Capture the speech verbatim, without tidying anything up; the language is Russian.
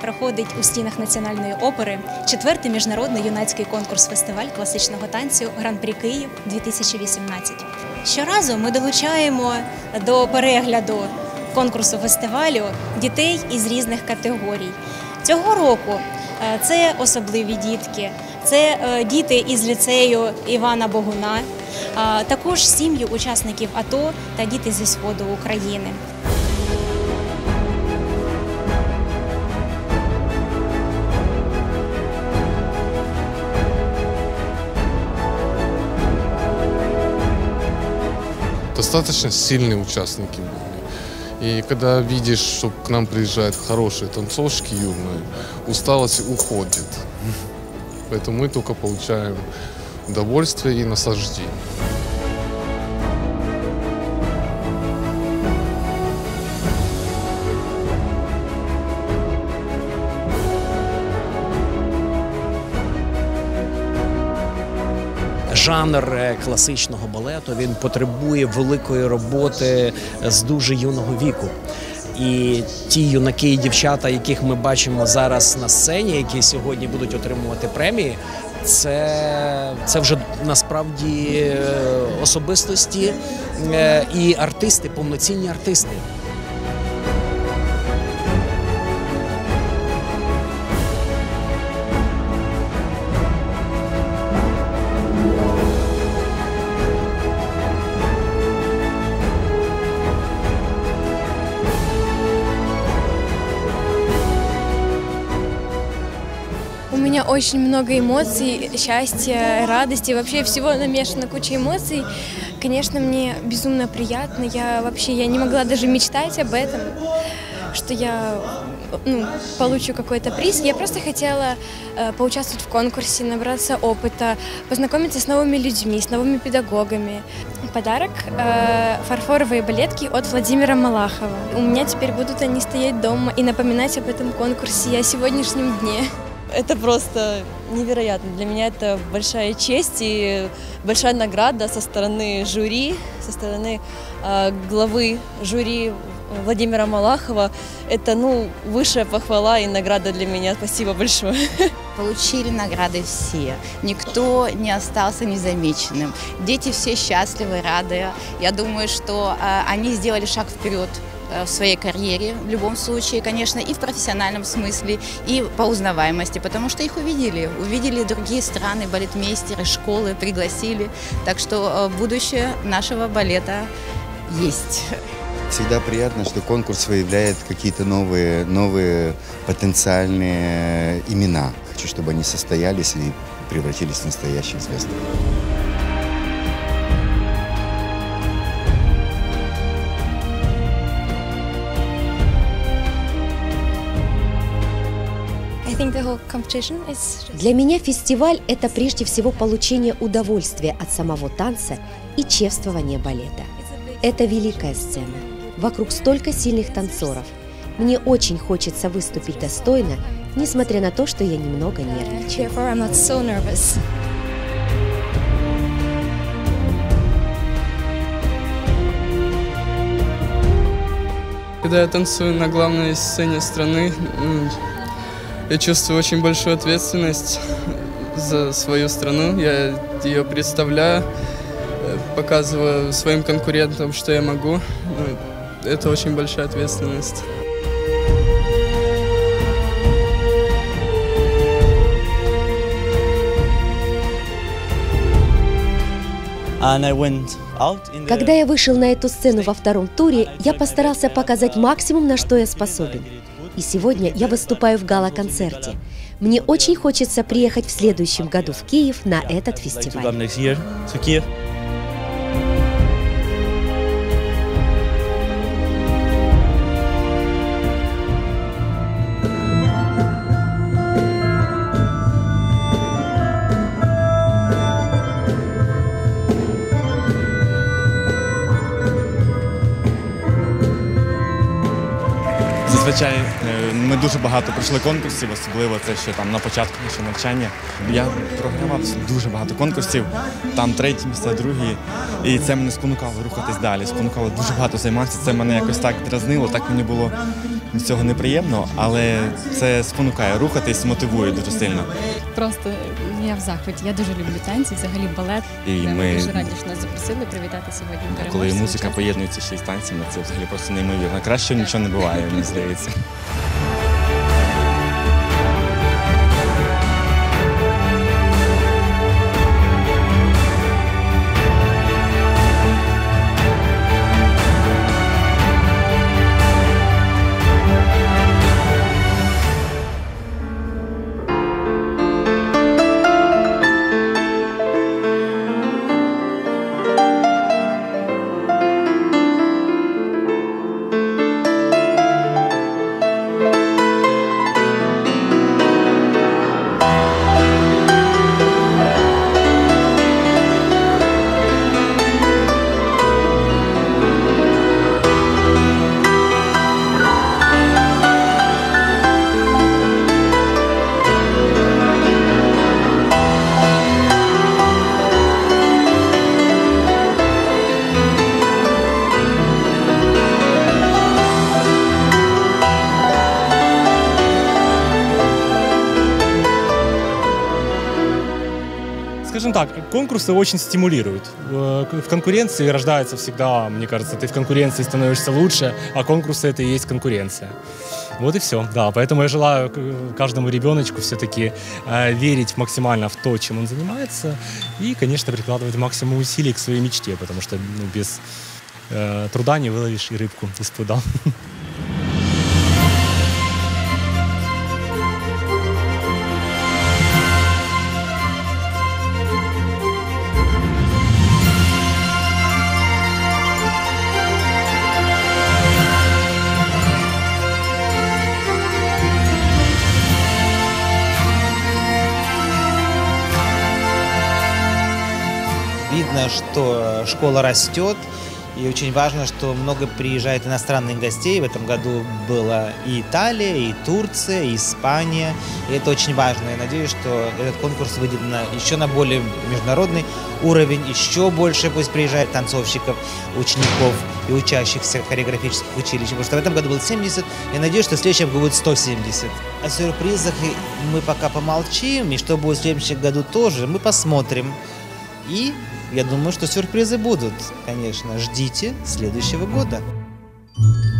проходить у стінах Національної опери четвертий міжнародний юнацький конкурс-фестиваль класичного танцю «Гран-прі Київ-дві тисячі вісімнадцять». Щоразу ми долучаємо до перегляду конкурсу фестивалю дітей із різних категорій. Цього року це особливі дітки, це діти із ліцею Івана Богуна, також сім'ї учасників АТО та діти зі Сходу України. Достаточно сильные участники были. И когда видишь, что к нам приезжают хорошие танцовщики юные, усталость уходит. Поэтому мы только получаем удовольствие и наслаждение. Жанр класичного балету, він потребує великої роботи з дуже юного віку. І ті юнаки і дівчата, яких ми бачимо зараз на сцені, які сьогодні будуть отримувати премії, це, це вже насправді особистості і артисти, повноцінні артисти. У меня очень много эмоций, счастья, радости, вообще всего намешано, куча эмоций. Конечно, мне безумно приятно. Я вообще я не могла даже мечтать об этом, что я ну, получу какой-то приз. Я просто хотела э, поучаствовать в конкурсе, набраться опыта, познакомиться с новыми людьми, с новыми педагогами. Подарок э, – фарфоровые балетки от Владимира Малахова. У меня теперь будут они стоять дома и напоминать об этом конкурсе и о сегодняшнем дне. Это просто невероятно. Для меня это большая честь и большая награда со стороны жюри, со стороны э, главы жюри Владимира Малахова. Это ну, высшая похвала и награда для меня. Спасибо большое. Получили награды все. Никто не остался незамеченным. Дети все счастливы, рады. Я думаю, что э, они сделали шаг вперед в своей карьере, в любом случае, конечно, и в профессиональном смысле, и по узнаваемости, потому что их увидели, увидели другие страны, балетмейстеры, школы, пригласили, так что будущее нашего балета есть. Всегда приятно, что конкурс выявляет какие-то новые, новые потенциальные имена. Хочу, чтобы они состоялись и превратились в настоящих звезд. Для меня фестиваль – это прежде всего получение удовольствия от самого танца и чествования балета. Это великая сцена. Вокруг столько сильных танцоров. Мне очень хочется выступить достойно, несмотря на то, что я немного нервничаю. Когда я танцую на главной сцене страны, я чувствую очень большую ответственность за свою страну. Я ее представляю, показываю своим конкурентам, что я могу. Это очень большая ответственность. Когда я вышел на эту сцену во втором туре, я постарался показать максимум, на что я способен. И сегодня я выступаю в гала-концерте. Мне очень хочется приехать в следующем году в Киев на этот фестиваль. Зазвичай ми дуже багато пройшли конкурсів, особливо це ще там на початку нашого навчання. Я програвав дуже багато конкурсів, там треті місця, другі, і це мене спонукало рухатись далі, спонукало дуже багато займатися, це мене якось так дразнило, так мені було від цього неприємно, але це спонукає рухатись, мотивує дуже сильно. Просто я в захваті. Я дуже люблю танці, взагалі балет. І Я ми, дуже раді, що нас запросили привітати сьогодні коли переможців. музика поєднується ще й з танцями, це взагалі просто неймовірно. Краще нічого не буває, мені здається. Скажем так, конкурсы очень стимулируют. В конкуренции рождается всегда, мне кажется, ты в конкуренции становишься лучше, а конкурсы — это и есть конкуренция. Вот и все. Да, поэтому я желаю каждому ребеночку все-таки э, верить максимально в то, чем он занимается, и, конечно, прикладывать максимум усилий к своей мечте, потому что ну, без э, труда не выловишь и рыбку из пруда. Видно, что школа растет, и очень важно, что много приезжает иностранных гостей. В этом году была и Италия, и Турция, и Испания. И это очень важно. Я надеюсь, что этот конкурс выйдет на, еще на более международный уровень. Еще больше пусть приезжает танцовщиков, учеников и учащихся хореографических училищ. Потому что в этом году было семьдесят. Я надеюсь, что в следующем году будет сто семьдесят. О сюрпризах мы пока помолчим. И что будет в следующем году тоже, мы посмотрим. И я думаю, что сюрпризы будут, конечно. Ждите следующего года.